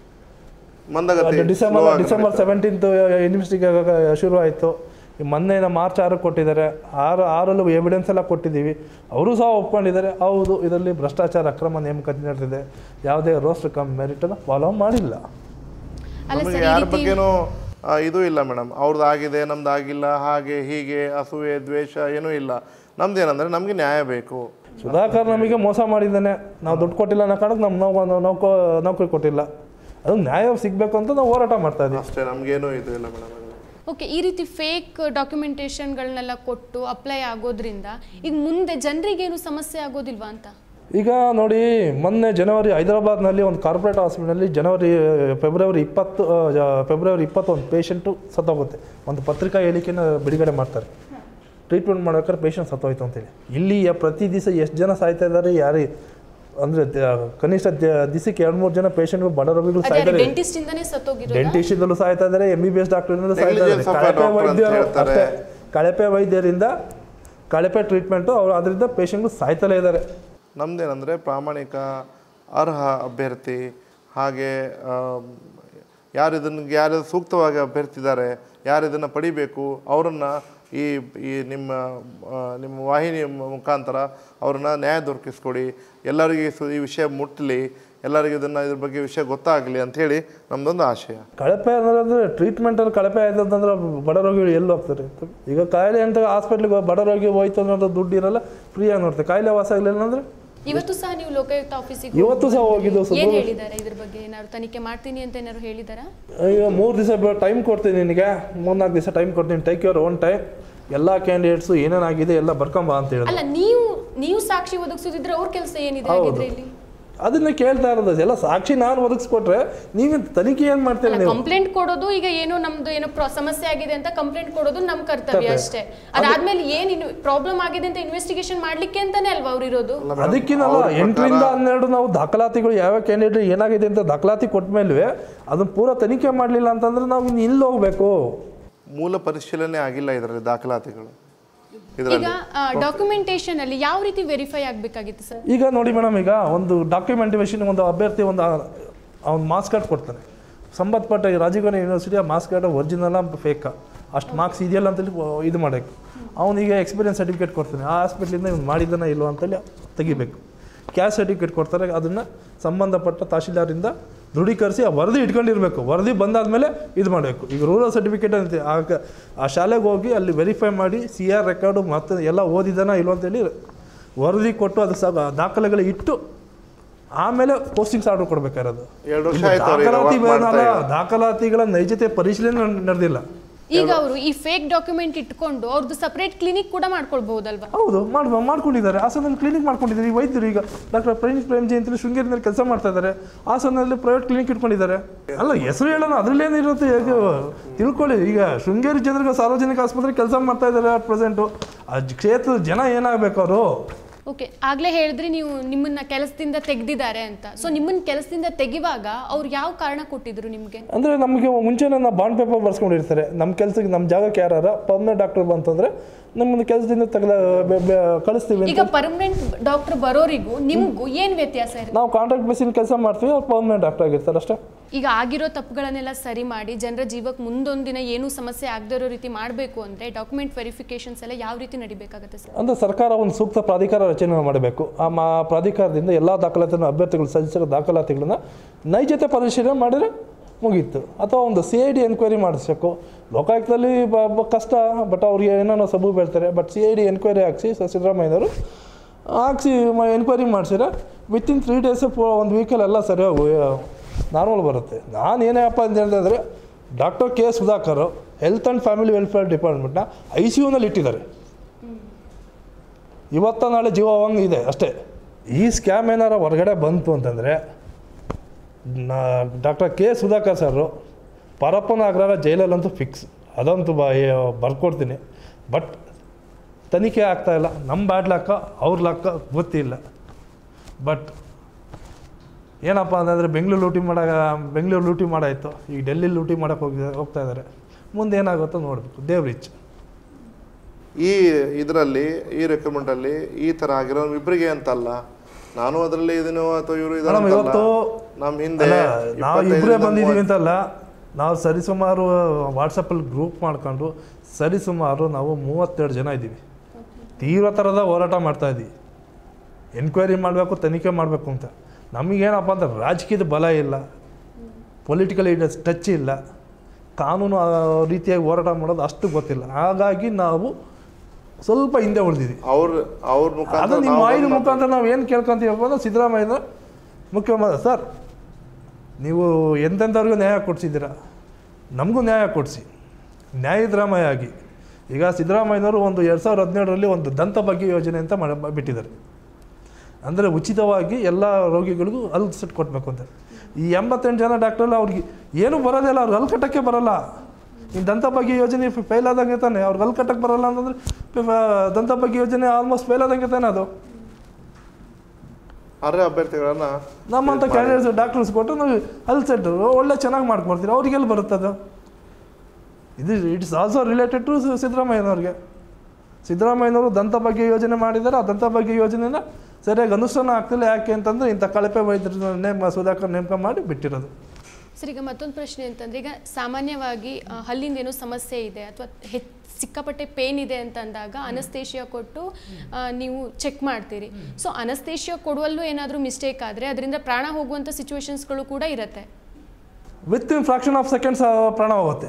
ಡಿಸೆಂಬರ್ ಡಿಸೆಂಬರ್ ಸೆವೆಂಟೀನ್ತ್ ಇನ್ವೆಸ್ಟಿಗೇಷನ್ ಶುರು ಆಯಿತು. ಮೊನ್ನೆ ಮಾರ್ಚ್ ಆರು ಕೊಟ್ಟಿದ್ದಾರೆ. ಆರು ಆರಲ್ಲೂ ಎವಿಡೆನ್ಸ್ ಎಲ್ಲ ಕೊಟ್ಟಿದ್ದೀವಿ. ಅವರು ಸಹ ಒಪ್ಕೊಂಡಿದ್ದಾರೆ, ಹೌದು ಇದರಲ್ಲಿ ಭ್ರಷ್ಟಾಚಾರ ಅಕ್ರಮ ನೇಮಕಾತಿ ನಡೆದಿದೆ, ಯಾವುದೇ ರೋಸ್ಟರ್ ಕಮ್ ಮೆರಿಟನ್ನು ಫಾಲೋ ಮಾಡಿಲ್ಲ. ನಮಗೆ ಯಾರ ಬಗ್ಗೆನೂ ಇದು ಇಲ್ಲ ಮೇಡಮ್, ಅವ್ರದ್ದು ಆಗಿದೆ ನಮ್ದು ಆಗಿಲ್ಲ, ಹಾಗೆ ಹೀಗೆ ಅಸೂಯೆ ದ್ವೇಷ ಏನೂ ಇಲ್ಲ. ನಮ್ದು ಏನಂದರೆ ನಮಗೆ ನ್ಯಾಯ ಬೇಕು. ಸುಧಾಕರ್ ನಮಗೆ ಮೋಸ ಮಾಡಿದ್ದಾನೆ, ನಾವು ದುಡ್ಡು ಕೊಟ್ಟಿಲ್ಲ ಅನ್ನೋ ಕಾರಣಕ್ಕೆ ನಮ್ಮ ನಾವು ನೌಕ ನೌಕರಿ ಕೊಟ್ಟಿಲ್ಲ. ಅದು ನ್ಯಾಯ ಸಿಗಬೇಕು ಅಂತ ನಾವು ಹೋರಾಟ ಮಾಡ್ತಾ ಇದ್ದೀವಿ ಅಷ್ಟೇ, ನಮಗೇನೂ ಇದು ಇಲ್ಲ ಮೇಡಮ್. ಓಕೆ, ಈ ರೀತಿ ಫೇಕ್ ಡಾಕ್ಯುಮೆಂಟೇಶನ್ಗಳನ್ನೆಲ್ಲ ಕೊಟ್ಟು ಅಪ್ಲೈ ಆಗೋದ್ರಿಂದ ಈಗ ಮುಂದೆ ಜನರಿಗೇನು ಸಮಸ್ಯೆ ಆಗೋದಿಲ್ವಾ ಅಂತ? ಈಗ ನೋಡಿ, ಮೊನ್ನೆ ಜನವರಿ ಹೈದರಾಬಾದ್ನಲ್ಲಿ ಒಂದು ಕಾರ್ಪೊರೇಟ್ ಹಾಸ್ಪಿಟಲಲ್ಲಿ ಜನವರಿ ಫೆಬ್ರವರಿ ಇಪ್ಪತ್ತು ಫೆಬ್ರವರಿ ಇಪ್ಪತ್ತೊಂದು ಪೇಷಂಟು ಸತ್ತೋಗುತ್ತೆ. ಒಂದು ಪತ್ರಿಕಾ ಹೇಳಿಕೆನ ಬಿಡುಗಡೆ ಮಾಡ್ತಾರೆ, ಟ್ರೀಟ್ಮೆಂಟ್ ಮಾಡ್ಬೇಕಾದ್ರೆ ಪೇಷಂಟ್ ಸತ್ತೋಯ್ತು ಅಂತೇಳಿ. ಇಲ್ಲಿ ಪ್ರತಿ ದಿವಸ ಎಷ್ಟು ಜನ ಸಾಯ್ತಾ ಇದ್ದಾರೆ, ಯಾರು ಅಂದರೆ ಕನಿಷ್ಠ ದಿವಸಕ್ಕೆ ಎರಡು ಮೂರು ಜನ ಪೇಷಂಟ್ಗಳು ಬಡ ರೋಗಿಗಳು ಸಾಯ್ತಾ ಇದ್ದಾರೆ. ಡೆಂಟಿಸ್ಟಿಂದಲೂ ಸಾಯ್ತಾ ಇದ್ದಾರೆ, ಎಂ ಬಿ ಬಿ ಎಸ್ ಡಾಕ್ಟರಿಂದಲೂ ಸಾಯ್ತಾ ಇದ್ದಾರೆ. ಕಳಪೆ ವೈದ್ಯರು ಅಷ್ಟೇ, ಕಳಪೆ ವೈದ್ಯರಿಂದ ಕಳಪೆ ಟ್ರೀಟ್ಮೆಂಟು ಅವರು, ಅದರಿಂದ ಪೇಷಂಟ್ಗಳು ಸಾಯ್ತಲೇ ಇದ್ದಾರೆ. ನಮ್ಮದೇನೆಂದರೆ ಪ್ರಾಮಾಣಿಕ ಅರ್ಹ ಅಭ್ಯರ್ಥಿ, ಹಾಗೆ ಯಾರು ಇದನ್ನು ಯಾರು ಸೂಕ್ತವಾಗಿ ಅಭ್ಯರ್ಥಿದ್ದಾರೆ, ಯಾರು ಇದನ್ನು ಪಡಿಬೇಕು, ಅವರನ್ನು ಈ ಈ ನಿಮ್ಮ ನಿಮ್ಮ ವಾಹಿನಿ ಮುಖಾಂತರ ಅವ್ರನ್ನ ನ್ಯಾಯ ದೊರಕಿಸ್ಕೊಡಿ, ಎಲ್ಲರಿಗೆ ಈ ವಿಷಯ ಮುಟ್ಟಲಿ, ಎಲ್ಲರಿಗೂ ಇದನ್ನು ಇದ್ರ ಬಗ್ಗೆ ವಿಷಯ ಗೊತ್ತಾಗಲಿ ಅಂಥೇಳಿ ನಮ್ಮದೊಂದು ಆಶಯ. ಕಳಪೆ ಅಂದರೆ ಟ್ರೀಟ್ಮೆಂಟಲ್ಲಿ ಕಳಪೆ ಆಯ್ತಂದ್ರೆ ಬಡ ರೋಗಿಗಳು ಎಲ್ಲಿ ಹೋಗ್ತಾರೆ? ಈಗ ಕಾಯಿಲೆ ಅಂತ ಹಾಸ್ಪಿಟ್ಲಿಗೆ ಬಡ ರೋಗಿ ಹೋಯ್ತು ಅನ್ನೋದು ದುಡ್ಡು ಇರಲ್ಲ, ಫ್ರೀಯಾಗಿ ನೋಡ್ತಾರೆ. ಕಾಯಿಲೆ ವಾಸ ಆಗಲಿಲ್ಲ ಅಂದರೆ ಇವತ್ತು ಸಹ ನೀವು ಲೋಕಾಯುಕ್ತ ಆಫೀಸಿಗೆ ಇವತ್ತು ಸಹ ಹೋಗಿದ್ದು. ಏನು ಹೇಳಿದ್ದಾರೆ ಇದ್ರ ಬಗ್ಗೆ? ಏನಾದ್ರು ತನಿಖೆ ಮಾಡ್ತೀನಿ ಅಂತ ಏನಾದ್ರು ಹೇಳಿದಾರಾ? ಈಗ ಮೂರು ದಿವಸ ಟೈಮ್ ಕೊಡ್ತೀನಿ ನಿನಗೆ, ಮೂರ್ನಾಲ್ಕು ದಿವಸ ಟೈಮ್ ಕೊಡ್ತೀನಿ, ಟೇಕ್ ಯುವರ್ ಓನ್ ಟೈಮ್, ಎಲ್ಲ ಕ್ಯಾಂಡಿಡೇಟ್ಸು ಏನೇನಾಗಿದೆ ಎಲ್ಲ ಬರ್ಕೊಂಬ ಅಂತ ಹೇಳಿ. ಅಲ್ಲ, ನೀವು ನೀವು ಸಾಕ್ಷಿ ಒದಗಿಸೋದಿದ್ರೆ ಅವ್ರ ಕೆಲಸ ಏನಿದೆ ಹಾಗಿದ್ರೆ ಇಲ್ಲಿ? ಅದನ್ನ ಕೇಳ್ತಾ ಇರೋದು. ಎಲ್ಲ ಸಾಕ್ಷಿ ನಾನು ಒದಗಿಸ್ಕೊಟ್ರೆ ನೀವು ತನಿಖೆ ಏನ್ ಮಾಡ್ತೀರಾ? ನೀವು ಕಂಪ್ಲೇಂಟ್ ಕೊಡೋದು, ಈಗ ಏನೋ ನಮ್ದು ಏನೋ ಸಮಸ್ಯೆ ಆಗಿದೆ ಅಂತ ಕಂಪ್ಲೇಂಟ್ ಕೊಡೋದು ನಮ್ಮ ಕರ್ತವ್ಯ ಅಷ್ಟೇ. ಅದಾದ್ಮೇಲೆ ಏನ್ ಪ್ರಾಬ್ಲಮ್ ಆಗಿದೆ ಅಂತ ಇನ್ವೆಸ್ಟಿಗೇಷನ್ ಮಾಡ್ಲಿಕ್ಕೆ ಅಂತಾನೆ ಅಲ್ವಾ ಅವ್ರು ಇರೋದು? ಅದಕ್ಕಿನ್ನಲ್ಲ, ಎಂಟರಿಂದ ಹನ್ನೆರಡು ನಾವು ದಾಖಲಾತಿಗಳು ಯಾವ ಕ್ಯಾಂಡಿಡೇಟ್ ಏನಾಗಿದೆ ಅಂತ ದಾಖಲಾತಿ ಕೊಟ್ಟ ಮೇಲೆ ಅದನ್ನ ಪೂರ ತನಿಖೆ ಮಾಡಲಿಲ್ಲ ಅಂತಂದ್ರೆ ನಾವು ಇನ್ನು ಇಲ್ಲಿ ಹೋಗ್ಬೇಕು. ಮೂಲ ಪರಿಶೀಲನೆ ಆಗಿಲ್ಲ ಇದರಲ್ಲಿ ದಾಖಲಾತಿಗಳು. ಈಗ ಡಾಕ್ಯುಮೆಂಟೇಶನ್ ಅಲ್ಲಿ ಯಾವ ರೀತಿ ವೆರಿಫೈ ಆಗಬೇಕಾಗಿತ್ತು ಸರ್? ಈಗ ನೋಡಿ ಮೇಡಮ್, ಈಗ ಒಂದು ಡಾಕ್ಯುಮೆಂಟೇಶನ್ ಒಂದು ಅಭ್ಯರ್ಥಿ ಒಂದು ಅವ್ನು ಮಾರ್ಕ್ಸ್ ಕಾರ್ಡ್ ಕೊಡ್ತಾನೆ, ಸಂಬಂಧಪಟ್ಟ ರಾಜೀವ್ ಗಾಂಧಿ ಯೂನಿವರ್ಸಿಟಿಯ ಮಾರ್ಕ್ಸ್ ಕಾರ್ಡ್ ಒರಿಜಿನಲ್ಲ ಫೇಕ, ಅಷ್ಟು ಮಾರ್ಕ್ಸ್ ಇದೆಯಲ್ಲ ಅಂತೇಳಿ ಇದು ಮಾಡೋಕ್ಕೆ ಅವನಿಗೆ ಎಕ್ಸ್ಪೀರಿಯನ್ಸ್ ಸರ್ಟಿಫಿಕೇಟ್ ಕೊಡ್ತಾನೆ. ಆ ಹಾಸ್ಪಿಟ್ಲಿಂದ ಇವ್ನು ಮಾಡಿದ್ದಾನೆ ಇಲ್ವ ಅಂತೇಳಿ ತೆಗಿಬೇಕು. ಕ್ಯಾಸ್ಟ್ ಸರ್ಟಿಫಿಕೇಟ್ ಕೊಡ್ತಾರೆ, ಅದನ್ನು ಸಂಬಂಧಪಟ್ಟ ತಹಶೀಲ್ದಾರಿಂದ ದೃಢೀಕರಿಸಿ ಆ ವರದಿ ಇಟ್ಕೊಂಡಿರಬೇಕು. ವರದಿ ಬಂದಾದಮೇಲೆ ಇದು ಮಾಡಬೇಕು. ಈಗ ರೂರಲ್ ಸರ್ಟಿಫಿಕೇಟ್ ಅಂತ ಆಗ ಆ ಶಾಲೆಗೆ ಹೋಗಿ ಅಲ್ಲಿ ವೆರಿಫೈ ಮಾಡಿ ಸಿ ಆರ್ ರೆಕಾರ್ಡು ಮತ್ತು ಎಲ್ಲ ಓದಿದಾನ ಇಲ್ವ ಅಂತೇಳಿ ವರದಿ ಕೊಟ್ಟು ಅದು ಸಹ ದಾಖಲೆಗಳು ಇಟ್ಟು ಆಮೇಲೆ ಪೋಸ್ಟಿಂಗ್ಸ್ ಆರ್ಡರ್ ಕೊಡಬೇಕಾಗಿರೋದು. ದಾಖಲಾತಿ ದಾಖಲಾತಿಗಳ ನೈಜತೆ ಪರಿಶೀಲನೆ ನಡೆದಿಲ್ಲ. ಈಗ ಅವರು ಈ ಫೇಕ್ ಡಾಕ್ಯುಮೆಂಟ್ ಇಟ್ಕೊಂಡು ಅವ್ರದ್ದು ಸಪರೇಟ್ ಕ್ಲಿನಿಕ್ ಕೂಡ ಮಾಡ್ಕೊಳ್ಬಹುದಲ್ವಾ? ಹೌದು, ಮಾಡ್ಬೋ ಮಾಡ್ಕೊಂಡಿದ್ದಾರೆ. ಹಾಸನಲ್ಲಿ ಕ್ಲಿನಿಕ್ ಮಾಡ್ಕೊಂಡಿದ್ದಾರೆ. ಈ ವೈದ್ಯರು ಈಗ ಡಾಕ್ಟರ್ ಪ್ರೇಮ್ ಪ್ರೇಮ್ಜಿ ಅಂತೇಳಿ ಶೃಂಗೇರಿನಲ್ಲಿ ಕೆಲಸ ಮಾಡ್ತಾ ಇದ್ದಾರೆ. ಹಾಸನಲ್ಲಿ ಪ್ರೈವೇಟ್ ಕ್ಲಿನಿಕ್ ಇಟ್ಕೊಂಡಿದ್ದಾರೆ. ಅಲ್ಲ, ಹೆಸರು ಹೇಳೋಣ, ಅದ್ರಲ್ಲೇನಿರುತ್ತೆ ತಿಳ್ಕೊಳ್ಳಿ. ಈಗ ಶೃಂಗೇರಿ ಜನರಿಗೆ ಸಾರ್ವಜನಿಕ ಆಸ್ಪತ್ರೆ ಕೆಲಸ ಮಾಡ್ತಾ ಇದ್ದಾರೆ ಅಟ್ ಪ್ರೆಸೆಂಟು. ಆ ಕ್ಷೇತ್ರದ ಜನ ಏನಾಗಬೇಕು, ಅವರು ಓಕೆ, ಆಗಲೇ ಹೇಳಿದ್ರಿ ನೀವು ನಿಮ್ಮನ್ನ ಕೆಲಸದಿಂದ ತೆಗೆದಿದ್ದಾರೆ ಅಂತ. ಸೊ ನಿಮ್ಮನ್ನ ಕೆಲಸದಿಂದ ತೆಗಿವಾಗ ಅವ್ರು ಯಾವ ಕಾರಣ ಕೊಟ್ಟಿದ್ರು ನಿಮಗೆ? ಅಂದರೆ ನಮಗೆ ಮುಂಚೆನೇ ನಾವು ಬಾಂಡ್ ಪೇಪರ್ ಬರ್ಸ್ಕೊಂಡಿರ್ತಾರೆ, ನಮ್ಮ ಕೆಲಸಕ್ಕೆ ನಮ್ಮ ಜಾಗಕ್ಕೆ ಯಾರು ಪರ್ಮನೆಂಟ್ ಡಾಕ್ಟರ್ ಬಂತಂದರೆ ನಮ್ಮನ್ನು ಕೆಲಸದಿಂದ ತೆಗೆದ ಕಳಿಸ್ತೀವಿ. ಈಗ ಪರ್ಮನೆಂಟ್ ಡಾಕ್ಟರ್ ಬರೋರಿಗೂ ನಿಮಗೂ ಏನು ವ್ಯತ್ಯಾಸ ಇರುತ್ತೆ? ನಾವು ಕಾಂಟ್ರಾಕ್ಟ್ ಬೇಸಿನ ಕೆಲಸ ಮಾಡ್ತೀವಿ, ಅವ್ರು ಪರ್ಮನೆಂಟ್ ಡಾಕ್ಟರ್ ಆಗಿರ್ತಾರೆ ಅಷ್ಟೇ. ಈಗ ಆಗಿರೋ ತಪ್ಪುಗಳನ್ನೆಲ್ಲ ಸರಿ ಮಾಡಿ ಜನರ ಜೀವಕ್ಕೆ ಮುಂದೊಂದಿನ ಏನೂ ಸಮಸ್ಯೆ ಆಗದೇ ಇರೋ ರೀತಿ ಮಾಡಬೇಕು ಅಂದರೆ ಡಾಕ್ಯುಮೆಂಟ್ ವೆರಿಫಿಕೇಷನ್ಸ್ ಎಲ್ಲ ಯಾವ ರೀತಿ ನಡಿಬೇಕಾಗುತ್ತೆ ಸರ್? ಅಂದರೆ ಸರ್ಕಾರ ಒಂದು ಸೂಕ್ತ ಪ್ರಾಧಿಕಾರ ರಚನೆ ಮಾಡಬೇಕು. ಆ ಮಾ ಪ್ರಾಧಿಕಾರದಿಂದ ಎಲ್ಲ ದಾಖಲಾತಿಯನ್ನು ಅಭ್ಯರ್ಥಿಗಳು ಸಲ್ಲಿಸಿರೋ ದಾಖಲಾತಿಗಳನ್ನ ನೈಜತೆ ಪರಿಶೀಲನೆ ಮಾಡಿದರೆ ಮುಗೀತು. ಅಥವಾ ಒಂದು ಸಿ ಐ ಡಿ ಎನ್ಕ್ವೈರಿ ಮಾಡಿಸ್ಬೇಕು. ಲೋಕಾಯುಕ್ತದಲ್ಲಿ ಬ ಕಷ್ಟ, ಬಟ್ ಅವ್ರಿಗೆ ಏನೋ ಸಬು ಹೇಳ್ತಾರೆ. But C I D enquiry ಹಾಕ್ಸಿ ಸಿದ್ದರಾಮಯ್ಯನವರು ಹಾಕ್ಸಿ ಎನ್ಕ್ವೈರಿ ಮಾಡಿಸಿದ್ರೆ ವಿತಿನ್ ತ್ರೀ ಡೇಸ್ ಒಂದು ವೀಕಲ್ಲಿ ಎಲ್ಲ ಸರಿಯಾಗಿ ನಾರ್ಮಲ್ ಬರುತ್ತೆ. ನಾನು ಏನಪ್ಪ ಅಂತ ಹೇಳಿದ್ರೆ doctor K Sudhakar health and family welfare ಡಿಪಾರ್ಟ್ಮೆಂಟ್ನ ಐ ಸಿ ಯುನಲ್ಲಿ ಇಟ್ಟಿದ್ದಾರೆ. ಇವತ್ತ ನಾಳೆ ಜೀವ ಹೋಗಂಗೆ ಇದೆ ಅಷ್ಟೇ. ಈ ಸ್ಕ್ಯಾಮ್ ಏನಾರು ಹೊರಗಡೆ ಬಂತು ಅಂತಂದರೆ ಡಾಕ್ಟರ್ ಕೆ ಸುಧಾಕರ್ ಸರು ಪರಪ್ಪನಾಗ್ರಾಗ ಜೈಲಲ್ಲಂತೂ ಫಿಕ್ಸ್, ಅದಂತೂ ಬ ಬರ್ಕೊಡ್ತೀನಿ. ಬಟ್ ತನಿಖೆ ಆಗ್ತಾಯಿಲ್ಲ. ನಮ್ಮ ಬ್ಯಾಡ್ ಲೆಕ್ಕ ಅವ್ರ ಲೆಕ್ಕ ಗೊತ್ತಿಲ್ಲ. ಬಟ್ ಏನಪ್ಪ ಅಂತಂದರೆ ಬೆಂಗಳೂರು ಲೂಟಿ ಮಾಡೋ ಬೆಂಗಳೂರು ಲೂಟಿ ಮಾಡಾಯಿತು, ಈಗ ಡೆಲ್ಲಿ ಲೂಟಿ ಮಾಡೋಕ್ಕೆ ಹೋಗಿ ಹೋಗ್ತಾ ಇದ್ದಾರೆ. ಮುಂದೆ ಏನಾಗುತ್ತೋ ನೋಡಬೇಕು, ದೇವ್ರಿಚ್. ಈ ಇದರಲ್ಲಿ ಈ ರೆಕಮೆಂಡಲ್ಲಿ ಈ ಥರ ಆಗಿರೋ ಇಬ್ಬರಿಗೆ ಅಂತಲ್ಲ, ನಾನು ಅದರಲ್ಲಿ ಇದನ್ನು ಅಥವಾ ಇವರು ಇವತ್ತು ನಮ್ಮ ಹಿಂದೆ ನಾವು ಇಬ್ಬರೇ ಬಂದಿದ್ದೀವಿ ಅಂತಲ್ಲ, ನಾವು ಸರಿಸುಮಾರು ವಾಟ್ಸಪ್ಪಲ್ಲಿ ಗ್ರೂಪ್ ಮಾಡ್ಕೊಂಡು ಸರಿಸುಮಾರು ನಾವು ಮೂವತ್ತೆರಡು ಜನ ಇದ್ದೀವಿ. ತೀವ್ರ ಥರದ ಹೋರಾಟ ಮಾಡ್ತಾಯಿದ್ದೀವಿ. ಎನ್ಕ್ವೈರಿ ಮಾಡಬೇಕು, ತನಿಖೆ ಮಾಡಬೇಕು ಅಂತ. ನಮಗೇನಪ್ಪ ಅಂದ್ರೆ ರಾಜಕೀಯದ ಬಲ ಇಲ್ಲ, ಪೊಲಿಟಿಕಲ್ ಲೀಡರ್ಸ್ ಟಚ್ ಇಲ್ಲ, ಕಾನೂನು ರೀತಿಯಾಗಿ ಹೋರಾಟ ಮಾಡೋದು ಅಷ್ಟು ಗೊತ್ತಿಲ್ಲ. ಹಾಗಾಗಿ ನಾವು ಸ್ವಲ್ಪ ಹಿಂದೆ ಉಳಿದಿದ್ದೀವಿ. ಅವ್ರ ಅವ್ರ ಮುಖಾಂತರ ಅದು ನಿಮ್ಮ ಮಾಹಿತಿ ಮುಖಾಂತರ ನಾವು ಏನು ಕೇಳ್ಕೊತೀವಪ್ಪ ಅಂದ್ರೆ ಸಿದ್ದರಾಮಯ್ಯನ ಮುಖ್ಯಮಂತ್ರಿ ಸರ್, ನೀವು ಎಂತೆಂಥವ್ರಿಗೂ ನ್ಯಾಯ ಕೊಡಿಸಿದ್ದೀರ, ನಮಗೂ ನ್ಯಾಯ ಕೊಡಿಸಿ, ನ್ಯಾಯದ್ರಾಮಯ ಆಗಿ. ಈಗ ಸಿದ್ದರಾಮಯ್ಯನವರು ಒಂದು ಎರಡು ಸಾವಿರದ ಹದಿನೇಳರಲ್ಲಿ ಒಂದು ದಂತ ಬಗ್ಗೆ ಯೋಜನೆ ಅಂತ ಮಾಡಿ ಬಿಟ್ಟಿದ್ದಾರೆ. ಅಂದರೆ ಉಚಿತವಾಗಿ ಎಲ್ಲ ರೋಗಿಗಳಿಗೂ ಹಲ್ಲು ಸೆಟ್ ಕೊಡಬೇಕು ಅಂತ. ಈ ಎಂಬತ್ತೆಂಟು ಜನ ಡಾಕ್ಟ್ರಲ್ಲ ಅವ್ರಿಗೆ ಏನೂ ಬರೋದೇ ಇಲ್ಲ, ಅವ್ರಿಗೆ ಹಲ್ಲು ಕಟ್ಟಕ್ಕೆ ಬರೋಲ್ಲ. ಈ ದಂತ ಬಗ್ಗೆ ಯೋಜನೆ ಫೇಲ್ ಆದಂಗೆ ತಾನೆ, ಅವ್ರಿಗೆ ಹಲ್ಲು ಕಟ್ಟಕ್ಕೆ ಬರೋಲ್ಲ ಅಂತಂದರೆ ದಂತ ಬಗ್ಗೆ ಯೋಜನೆ ಆಲ್ಮೋಸ್ಟ್ ಫೇಲ್ ಆದಂಗೆ ತಾನೆ ಅದು. ಅರ್ಹ ಅಭ್ಯರ್ಥಿಗಳನ್ನ ನಮ್ಮಂಥ ಕ್ಯಾಂಡಿಡೇಟ್ಸ್ ಡಾಕ್ಟರ್ಸ್ ಕೊಟ್ಟು ನಾವು ಹಲ್ಲು ಸೆಟ್ ಒಳ್ಳೆ ಚೆನ್ನಾಗಿ ಮಾಡ್ಕೊಡ್ತೀವಿ. ಅವ್ರಿಗೆಲ್ಲಿ ಬರುತ್ತೆ ಅದು? ಇದು ಇಟ್ಸ್ ಆಲ್ಸೋ ರಿಲೇಟೆಡ್ ಟು ಸಿದ್ದರಾಮಯ್ಯನವ್ರಿಗೆ. ಸಿದ್ದರಾಮಯ್ಯನವರು ದಂತ ಬಗ್ಗೆ ಯೋಜನೆ ಮಾಡಿದ್ದಾರೆ. ಆ ದಂತ ಬಗ್ಗೆ ಯೋಜನೆನ ಸರಿಯಾಗಿ ಅನುಷ್ಠಾನ ಆಗ್ತಿಲ್ಲ. ಯಾಕೆ ಅಂತಂದರೆ ಇಂಥ ಕಳಪೆ ವೈದ್ಯರ ನೇಮ ಸುಧಾಕರ್ ನೇಮಕ ಮಾಡಿ ಬಿಟ್ಟಿರೋದು. ಸರ್, ಈಗ ಮತ್ತೊಂದು ಪ್ರಶ್ನೆ ಅಂತಂದರೆ, ಈಗ ಸಾಮಾನ್ಯವಾಗಿ ಹಲ್ಲಿಂದ ಏನೋ ಸಮಸ್ಯೆ ಇದೆ ಅಥವಾ ಹೆಚ್ಚು ಸಿಕ್ಕಾಪಟ್ಟೆ ಪೇನ್ ಇದೆ ಅಂತ ಅಂದಾಗ ಅನಸ್ತೇಷಿಯಾ ಕೊಟ್ಟು ನೀವು ಚೆಕ್ ಮಾಡ್ತೀರಿ. ಸೊ ಅನಸ್ತೇಷಿಯಾ ಕೊಡುವಲ್ಲೂ ಏನಾದರೂ ಮಿಸ್ಟೇಕ್ ಆದರೆ ಅದರಿಂದ ಪ್ರಾಣ ಹೋಗುವಂಥ ಸಿಚುವೇಶನ್ಸ್ಗಳು ಕೂಡ ಇರುತ್ತೆ. Within fraction of seconds ಪ್ರಾಣ ಹೋಗುತ್ತೆ.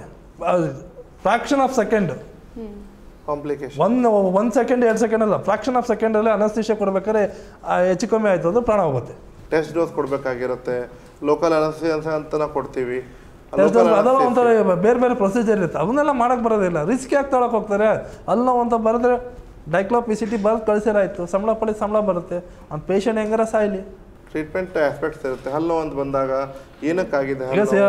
Fraction of second complication one one second ಎರಡು ಸೆಕೆಂಡ್ ಅಲ್ಲ, ಫ್ರಾಕ್ಷನ್ ಆಫ್ ಸೆಕೆಂಡಲ್ಲಿ ಅನಸ್ತೇಷಿಯಾ ಕೊಡ್ಬೇಕಾದ್ರೆ ಹೆಚ್ಚು ಕಮ್ಮಿ ಆಯಿತು ಅಂದ್ರೆ ಪ್ರಾಣ ಹೋಗುತ್ತೆ. ಟೆಸ್ಟ್ ಡೋಸ್ ಕೊಡಬೇಕಾಗಿರುತ್ತೆ. ಲೋಕಲ್ ಅನಸ್ತೇಷಿಯಾ ಅಂತ ಕೊಡ್ತೀವಿ. ಅದೆಲ್ಲ ಒಂಥರ ಬೇರೆ ಬೇರೆ ಪ್ರೊಸೀಜರ್ ಇರುತ್ತೆ, ಅವನ್ನೆಲ್ಲ ಮಾಡೋಕ್ಕೆ ಬರೋದಿಲ್ಲ. ರಿಸ್ಕ್ ಯಾಕೆ ತೊಗೊಳಕ್ಕೆ ಹೋಗ್ತಾರೆ? ಅಲ್ಲ ಅಂತ ಬರೆದ್ರೆ ಡೈಕ್ಲೋಪಿಸಿಟಿ ಬರೆದು ಕಳಿಸಿರಾಯ್ತು, ಸಂಬಳ ಪಡಿ ಸಂಬಳ ಬರುತ್ತೆ. ಒಂದು ಪೇಷಂಟ್ ಹೆಂಗಾರ ಸಾಯ್ಲಿ. ಟ್ರೀಟ್ಮೆಂಟ್ ಆಸ್ಪೆಕ್ಟ್ಸ್ ಇರುತ್ತೆ. ಹಲ್ಲು ಅಂತ ಬಂದಾಗ ಏನಕ್ಕಾಗಿದೆ,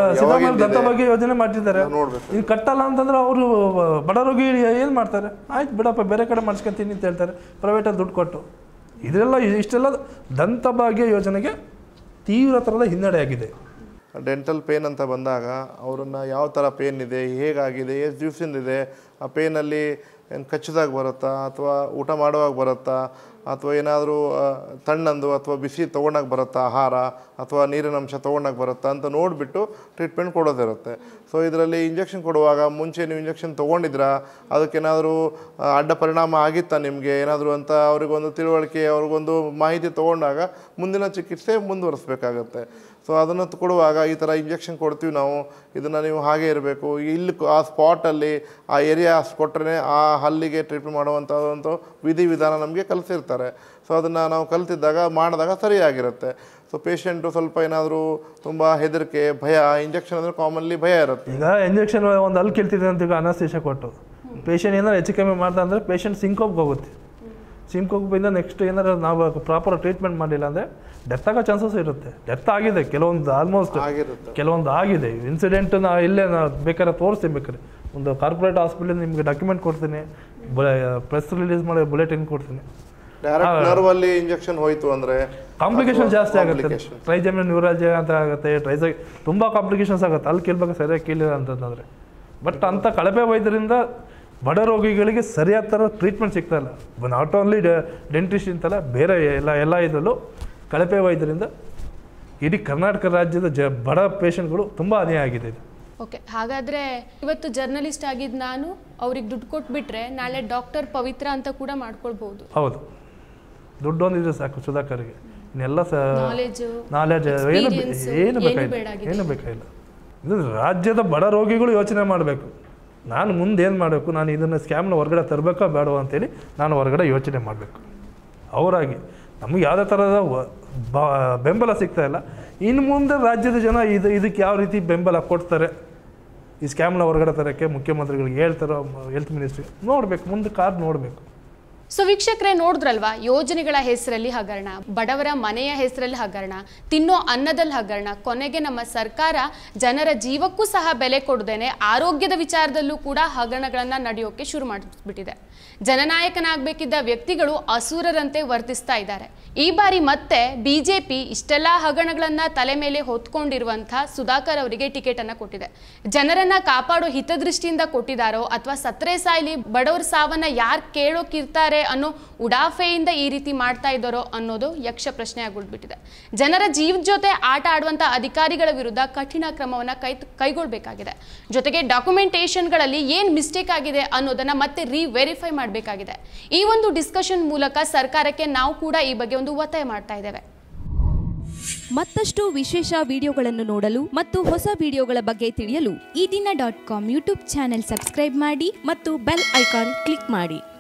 ದಂತ ಬಗ್ಗೆ ಯೋಜನೆ ಮಾಡಿದ್ದಾರೆ. ನೋಡ್ಬೇಕು. ಇದು ಕಟ್ಟಲ್ಲ ಅಂತಂದ್ರೆ ಅವರು ಬಡ ರೋಗಿ ಏನು ಮಾಡ್ತಾರೆ? ಆಯ್ತು ಬಿಡಪ್ಪ, ಬೇರೆ ಕಡೆ ಮಾಡಿಸ್ಕೊತೀನಿ ಅಂತ ಹೇಳ್ತಾರೆ, ಪ್ರೈವೇಟಲ್ಲಿ ದುಡ್ಡು ಕೊಟ್ಟು. ಇದೆಲ್ಲ ಇಷ್ಟೆಲ್ಲ ದಂತ ಭಾಗ್ಯ ಯೋಜನೆಗೆ ತೀವ್ರ ಥರದ ಹಿನ್ನಡೆ ಆಗಿದೆ. ಡೆಂಟಲ್ ಪೇನ್ ಅಂತ ಬಂದಾಗ ಅವರನ್ನು ಯಾವ ಥರ ಪೇನ್ ಇದೆ, ಹೇಗಾಗಿದೆ, ಎಷ್ಟು ದಿವಸದಿಂದಿದೆ, ಆ ಪೇನಲ್ಲಿ ಏನು ಕಚ್ಚಿದಾಗ ಬರುತ್ತಾ ಅಥವಾ ಊಟ ಮಾಡುವಾಗ ಬರುತ್ತಾ ಅಥವಾ ಏನಾದರೂ ತಣ್ಣಂದು ಅಥವಾ ಬಿಸಿ ತೊಗೊಂಡಾಗ ಬರುತ್ತಾ ಆಹಾರ ಅಥವಾ ನೀರಿನ ಅಂಶ ತೊಗೊಂಡಾಗ ಬರುತ್ತಾ ಅಂತ ನೋಡಿಬಿಟ್ಟು ಟ್ರೀಟ್ಮೆಂಟ್ ಕೊಡೋದಿರುತ್ತೆ. ಸೊ ಇದರಲ್ಲಿ ಇಂಜೆಕ್ಷನ್ ಕೊಡುವಾಗ ಮುಂಚೆ ನೀವು ಇಂಜೆಕ್ಷನ್ ತೊಗೊಂಡಿದ್ರಾ, ಅದಕ್ಕೇನಾದರೂ ಅಡ್ಡ ಪರಿಣಾಮ ಆಗಿತ್ತಾ ನಿಮಗೆ ಏನಾದರೂ ಅಂತ ಅವ್ರಿಗೊಂದು ತಿಳುವಳಿಕೆ, ಅವ್ರಿಗೊಂದು ಮಾಹಿತಿ ತೊಗೊಂಡಾಗ ಮುಂದಿನ ಚಿಕಿತ್ಸೆ ಮುಂದುವರಿಸ್ಬೇಕಾಗತ್ತೆ. ಸೊ ಅದನ್ನು ಕೊಡುವಾಗ ಈ ಥರ ಇಂಜೆಕ್ಷನ್ ಕೊಡ್ತೀವಿ ನಾವು, ಇದನ್ನು ನೀವು ಹಾಗೇ ಇರಬೇಕು, ಇಲ್ಲಿ ಆ ಸ್ಪಾಟಲ್ಲಿ ಆ ಏರಿಯಾ ಅಷ್ಟು ಕೊಟ್ಟರೆ ಆ ಹಲ್ಲಿಗೆ ಟ್ರೀಟ್ಮೆಂಟ್ ಮಾಡುವಂಥದ್ದು ವಿಧಿ ವಿಧಾನ ನಮಗೆ ಕಲಿಸಿರ್ತಾರೆ. ಸೊ ಅದನ್ನು ನಾವು ಕಲಿತಿದ್ದಾಗ ಮಾಡಿದಾಗ ಸರಿಯಾಗಿರುತ್ತೆ. ಸೊ ಪೇಷಂಟು ಸ್ವಲ್ಪ ಏನಾದರೂ ತುಂಬ ಹೆದರಿಕೆ, ಭಯ, ಇಂಜೆಕ್ಷನ್ ಅಂದರೆ ಕಾಮನ್ಲಿ ಭಯ ಇರುತ್ತೆ. ಈಗ ಇಂಜೆಕ್ಷನ್ ಒಂದು ಹಲ್ಲು ಕೇಳ್ತಿದೆ ಅಂತ ಈಗ ಅನಸ್ತೇಷಿಯಾ ಕೊಟ್ಟು ಪೇಷಂಟ್ ಏನಾರು ಹೆಚ್ಚು ಕಮ್ಮಿ ಮಾಡ್ತಾ ಅಂದರೆ ಪೇಷಂಟ್ ಸಿಂಕೋಪ್ಗೆ ಹೋಗುತ್ತೆ. ಸಿಂಕೋಪ್ ಬಂದ ನೆಕ್ಸ್ಟ್ ಏನಾರು ನಾವು ಪ್ರಾಪರ್ ಟ್ರೀಟ್ಮೆಂಟ್ ಮಾಡಲಿಲ್ಲ ಅಂದರೆ ಡೆತ್ ಆಗೋ ಚಾನ್ಸಸ್ ಇರುತ್ತೆ. ಡೆತ್ ಆಗಿದೆ ಕೆಲವೊಂದು, ಆಲ್ಮೋಸ್ಟ್ ಕೆಲವೊಂದು ಆಗಿದೆ ಇನ್ಸಿಡೆಂಟ್. ನಾ ಇಲ್ಲೇ ನಾ ಬೇಕಾದ್ರೆ ತೋರಿಸ್ತೀನಿ, ಬೇಕಾದ್ರೆ ಒಂದು ಕಾರ್ಪೊರೇಟ್ ಹಾಸ್ಪಿಟಲ್ ನಿಮಗೆ ಡಾಕ್ಯುಮೆಂಟ್ ಕೊಡ್ತೀನಿ, ಪ್ರೆಸ್ ರಿಲೀಸ್ ಮಾಡಿ ಬುಲೆಟಿನ್ ಕೊಡ್ತೀನಿ. ಡೈರೆಕ್ಟ್ ನರ್ವ್ ಅಲ್ಲಿ ಇಂಜೆಕ್ಷನ್ ಹೋಯ್ತು ಅಂದ್ರೆ ಕಾಂಪ್ಲಿಕೇಶನ್ ಜಾಸ್ತಿ ಆಗುತ್ತೆ. ಟ್ರೈಜೆಮಿನಲ್ ನ್ಯೂರಾಲಜಿ ಅಂತ ಆಗುತ್ತೆ, ಟ್ರೈಸ ತುಂಬ ಕಾಂಪ್ಲಿಕೇಶನ್ಸ್ ಆಗುತ್ತೆ ಅಲ್ಲಿ ಕೇಳ್ಬೇಕು ಸರಿಯಾಗಿ ಕೇಳಿಲ್ಲ ಅಂತಂದರೆ. ಬಟ್ ಅಂಥ ಕಳಪೆ ವೈದ್ಯರಿಂದ ಬಡ ರೋಗಿಗಳಿಗೆ ಸರಿಯಾದ ಥರ ಟ್ರೀಟ್ಮೆಂಟ್ ಸಿಗ್ತಾ ಇಲ್ಲ. ನಾಟ್ ಓನ್ಲಿ ಡೆಂಟಿಸ್ಟ್ ಅಂತಲ್ಲ, ಬೇರೆ ಎಲ್ಲ ಎಲ್ಲ ಇದರಲ್ಲೂ ಕಳಪೆ ವೈದ್ಯರಿಂದ ಇಡೀ ಕರ್ನಾಟಕ ರಾಜ್ಯದ ಜ ಬಡ ಪೇಷಂಟ್ಗಳು ತುಂಬ ಅನ್ಯಾಯ ಆಗಿದೆ. ಓಕೆ, ಹಾಗಾದರೆ ಇವತ್ತು ಜರ್ನಲಿಸ್ಟ್ ಆಗಿದ್ದು ನಾನು ಅವ್ರಿಗೆ ದುಡ್ಡು ಕೊಟ್ಬಿಟ್ರೆ ನಾಳೆ ಡಾಕ್ಟರ್ ಪವಿತ್ರ ಅಂತ ಕೂಡ ಮಾಡ್ಕೊಳ್ಬಹುದು. ಹೌದು, ದುಡ್ಡು ಒಂದಿದ್ರೆ ಸಾಕು ಸುಧಾಕರ್ಗೆ. ಇನ್ನೆಲ್ಲ ಸ ನಾಲೆಜು ನಾಲೆಜ್ ಏನು ಏನು ಬೇಕಾಗಿಲ್ಲ, ಏನು ಬೇಕಾಗಿಲ್ಲ. ಇದು ರಾಜ್ಯದ ಬಡ ರೋಗಿಗಳು ಯೋಚನೆ ಮಾಡಬೇಕು. ನಾನು ಮುಂದೆ ಏನು ಮಾಡಬೇಕು, ನಾನು ಇದನ್ನು ಸ್ಕ್ಯಾಮ್ನ ಹೊರಗಡೆ ತರಬೇಕಾ ಬೇಡವಾ ಅಂತೇಳಿ ನಾನು ಹೊರಗಡೆ ಯೋಚನೆ ಮಾಡಬೇಕು. ಅವರಾಗಿ ನಮಗೆ ಯಾವುದೇ ಥರದ ಬೆಂಬಲ ಸಿಗ್ತಾ ಇಲ್ಲ. ಇನ್ನು ಮುಂದೆ ರಾಜ್ಯದ ಜನ ಇದು ಇದಕ್ಕೆ ಯಾವ ರೀತಿ ಬೆಂಬಲ ಕೊಡ್ತಾರೆ, ಈ ಸ್ಕ್ಯಾಮ್ನ ಹೊರಗಡೆ ತರೋಕ್ಕೆ ಮುಖ್ಯಮಂತ್ರಿಗಳಿಗೆ ಹೇಳ್ತಾರೋ, ಹೆಲ್ತ್ ಮಿನಿಸ್ಟ್ರಿ ನೋಡಬೇಕು, ಮುಂದೆ ಕಾರ್ ನೋಡಬೇಕು. ಸೊ ವೀಕ್ಷಕರೇ, ನೋಡಿದ್ರಲ್ವಾ, ಯೋಜನೆಗಳ ಹೆಸರಲ್ಲಿ ಹಗರಣ, ಬಡವರ ಮನೆಯ ಹೆಸರಲ್ಲಿ ಹಗರಣ, ತಿನ್ನೋ ಅನ್ನದಲ್ಲಿ ಹಗರಣ, ಕೊನೆಗೆ ನಮ್ಮ ಸರ್ಕಾರ ಜನರ ಜೀವಕ್ಕೂ ಸಹ ಬೆಲೆ ಕೊಡದೇನೆ ಆರೋಗ್ಯದ ವಿಚಾರದಲ್ಲೂ ಕೂಡ ಹಗರಣಗಳನ್ನು ನಡೆಯೋಕೆ ಶುರು ಮಾಡಿಬಿಟ್ಟಿದೆ. ಜನನಾಯಕನಾಗಬೇಕಿದ್ದ ವ್ಯಕ್ತಿಗಳು ಅಸುರರಂತೆ ವರ್ತಿಸ್ತಾ ಇದ್ದಾರೆ. ಈ ಬಾರಿ ಮತ್ತೆ ಬಿಜೆಪಿ ಇಷ್ಟೆಲ್ಲ ಹಗರಣಗಳನ್ನ ತಲೆ ಮೇಲೆ ಹೊತ್ಕೊಂಡಿರುವಂಥ ಸುಧಾಕರ್ ಅವರಿಗೆ ಟಿಕೆಟ್ ಅನ್ನ ಕೊಟ್ಟಿದೆ. ಜನರನ್ನ ಕಾಪಾಡೋ ಹಿತದೃಷ್ಟಿಯಿಂದ ಕೊಟ್ಟಿದ್ದಾರೋ ಅಥವಾ ಸತ್ರೆ ಸಾಯ್ಲಿ ಬಡವರ ಸಾವನ್ನ ಯಾರು ಕೇಳೋಕಿರ್ತಾರೆ ಅನ್ನೋ ಉಡಾಫೆಯಿಂದ ಈ ರೀತಿ ಮಾಡ್ತಾ ಇದ್ದಾರೋ ಅನ್ನೋದು ಯಕ್ಷ ಪ್ರಶ್ನೆ ಆಗಿಬಿಟ್ಟಿದೆ. ಜನರ ಜೀವದ ಜೊತೆ ಆಟ ಆಡುವಂಥ ಅಧಿಕಾರಿಗಳ ವಿರುದ್ಧ ಕಠಿಣ ಕ್ರಮವನ್ನು ಕೈ ಕೈಗೊಳ್ಳಬೇಕಾಗಿದೆ. ಜೊತೆಗೆ ಡಾಕ್ಯುಮೆಂಟೇಷನ್ಗಳಲ್ಲಿ ಏನು ಮಿಸ್ಟೇಕ್ ಆಗಿದೆ ಅನ್ನೋದನ್ನ ಮತ್ತೆ ರಿವೆರಿಫೈ ಮಾಡಬೇಕಾಗಿದೆ. ಈ ಒಂದು ಡಿಸ್ಕಷನ್ ಮೂಲಕ ಸರ್ಕಾರಕ್ಕೆ ನಾವು ಕೂಡ ಈ ಬಗ್ಗೆ ಒಂದು ಒತ್ತಾಯ ಮಾಡ್ತಾ ಇದ್ದೇವೆ. ಮತ್ತಷ್ಟು ವಿಶೇಷ ವಿಡಿಯೋಗಳನ್ನು ನೋಡಲು ಮತ್ತು ಹೊಸ ವಿಡಿಯೋಗಳ ಬಗ್ಗೆ ತಿಳಿಯಲು Ee Dina dot com YouTube channel subscribe ಮಾಡಿ ಮತ್ತು ಬೆಲ್ ಐಕಾನ್ ಕ್ಲಿಕ್ ಮಾಡಿ.